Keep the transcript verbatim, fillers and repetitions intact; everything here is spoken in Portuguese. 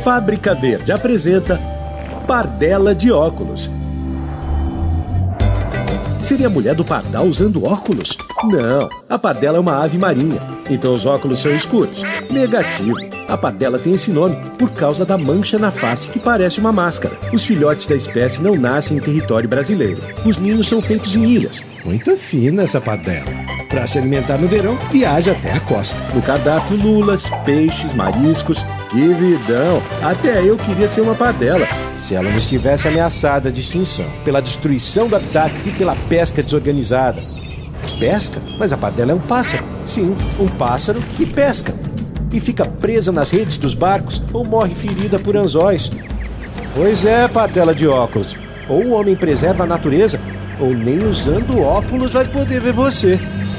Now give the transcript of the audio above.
Fábrica Verde apresenta Pardela de óculos. Seria a mulher do pardal usando óculos? Não, a pardela é uma ave marinha, então os óculos são escuros. Negativo. A pardela tem esse nome por causa da mancha na face que parece uma máscara. Os filhotes da espécie não nascem em território brasileiro. Os ninhos são feitos em ilhas. Muito fina essa pardela. Para se alimentar no verão, viaja até a costa. No cardápio, lulas, peixes, mariscos. Que vidão! Até eu queria ser uma pardela, se ela não estivesse ameaçada de extinção, pela destruição do habitat e pela pesca desorganizada. Pesca? Mas a pardela é um pássaro. Sim, um pássaro que pesca. E fica presa nas redes dos barcos ou morre ferida por anzóis. Pois é, pardela de óculos. Ou o homem preserva a natureza, ou nem usando óculos vai poder ver você.